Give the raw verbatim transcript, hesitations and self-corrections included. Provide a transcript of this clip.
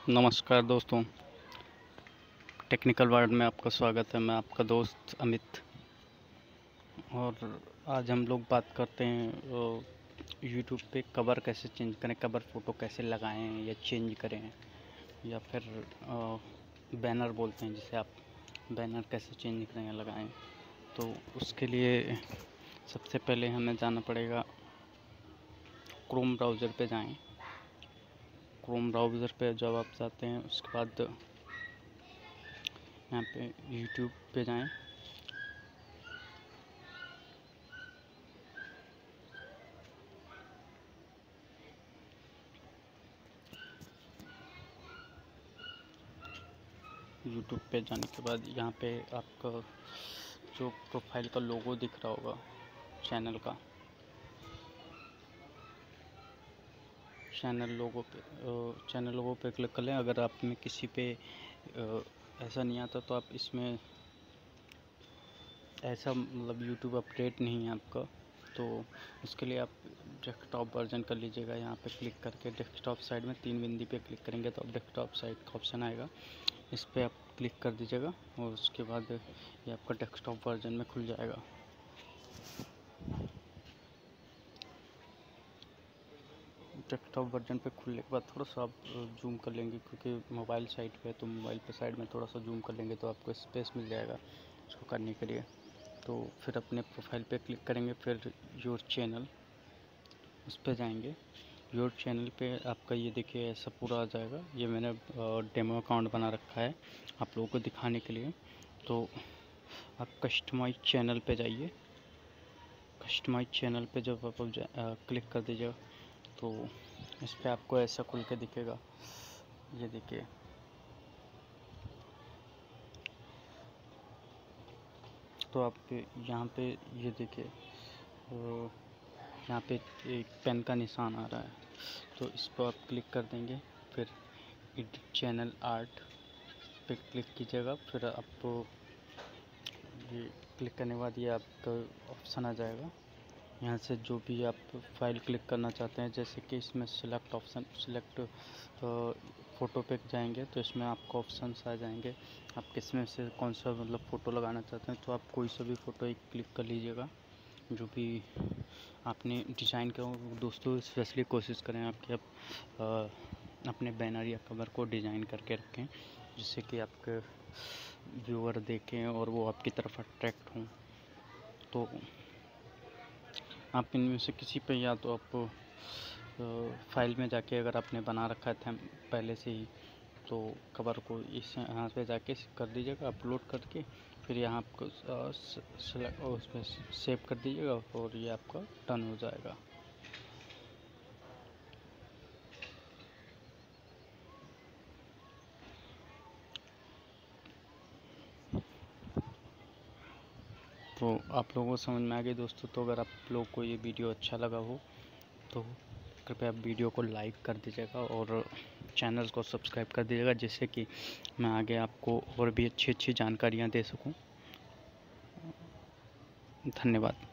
नमस्कार दोस्तों, technical world में आपका स्वागत है। मैं आपका दोस्त अमित। और आज हम लोग बात करते हैं यूट्यूब पे कवर कैसे चेंज करें, कवर फ़ोटो कैसे लगाएं या चेंज करें, या फिर बैनर बोलते हैं जिसे आप, बैनर कैसे चेंज करें या लगाएं। तो उसके लिए सबसे पहले हमें जाना पड़ेगा, क्रोम ब्राउज़र पे जाएं। क्रोम ब्राउज़र पे जब आप जाते हैं उसके बाद यहाँ पे यूट्यूब पे जाएं। यूट्यूब पे जाने के बाद यहाँ पे आपका जो प्रोफाइल का लोगो दिख रहा होगा चैनल का, चैनल लोगो पे चैनल लोगो पे क्लिक कर लें। अगर आप में किसी पे ऐसा नहीं आता तो आप इसमें ऐसा मतलब यूट्यूब अपडेट नहीं है आपका, तो उसके लिए आप डेस्कटॉप वर्जन कर लीजिएगा। यहाँ पे क्लिक करके डेस्कटॉप साइड में तीन बिंदी पे क्लिक करेंगे तो अब डेस्कटॉप साइड का ऑप्शन आएगा, इस पर आप क्लिक कर दीजिएगा और उसके बाद ये आपका डेस्कटॉप वर्जन में खुल जाएगा। डेस्कटॉप वर्जन पे खुलने के बाद थोड़ा सा आप जूम कर लेंगे, क्योंकि मोबाइल साइड पे है तो मोबाइल पे साइड में थोड़ा सा जूम कर लेंगे तो आपको स्पेस मिल जाएगा इसको करने के लिए। तो फिर अपने प्रोफाइल पे क्लिक करेंगे, फिर योर चैनल उस पर जाएंगे। योर चैनल पे आपका ये देखिए ऐसा पूरा आ जाएगा। ये मैंने डेमो अकाउंट बना रखा है आप लोगों को दिखाने के लिए। तो आप कस्टमाइज चैनल पे जाइए। कस्टमाइज चैनल पे जब आप क्लिक कर दीजिएगा तो इस पर आपको ऐसा खुल के दिखेगा। ये देखिए, तो आप यहाँ पे ये देखिए, यहाँ पे एक पेन का निशान आ रहा है, तो इस पर आप क्लिक कर देंगे। फिर एडिट चैनल आर्ट पे क्लिक कीजिएगा। फिर आपको ये क्लिक करने के बाद ये आपका ऑप्शन आ जाएगा। यहाँ से जो भी आप फाइल क्लिक करना चाहते हैं, जैसे कि इसमें सिलेक्ट ऑप्शन, सिलेक्ट फ़ोटो पे जाएंगे तो इसमें आपको ऑप्शंस आ जाएंगे। आप किस में से कौन सा मतलब फ़ोटो लगाना चाहते हैं, तो आप कोई सा भी फ़ोटो एक क्लिक कर लीजिएगा जो भी आपने डिज़ाइन किया हो। दोस्तों स्पेशली कोशिश करें आपके आप आ, अपने बैनर या कवर को डिज़ाइन करके रखें, जिससे कि आपके व्यूअर देखें और वो आपकी तरफ अट्रैक्ट हों। तो आप इनमें से किसी पे, या तो आप फाइल में जाके अगर आपने बना रखा है पहले से ही, तो कवर को इस यहाँ पे जाके कर दीजिएगा अपलोड करके। फिर यहाँ आपको उसमें सेव कर दीजिएगा और ये आपका डन हो जाएगा। तो आप लोगों को समझ में आ गई दोस्तों। तो अगर आप लोगों को ये वीडियो अच्छा लगा हो तो कृपया आप वीडियो को लाइक कर दीजिएगा और चैनल को सब्सक्राइब कर दीजिएगा, जिससे कि मैं आगे आपको और भी अच्छी अच्छी जानकारियाँ दे सकूं। धन्यवाद।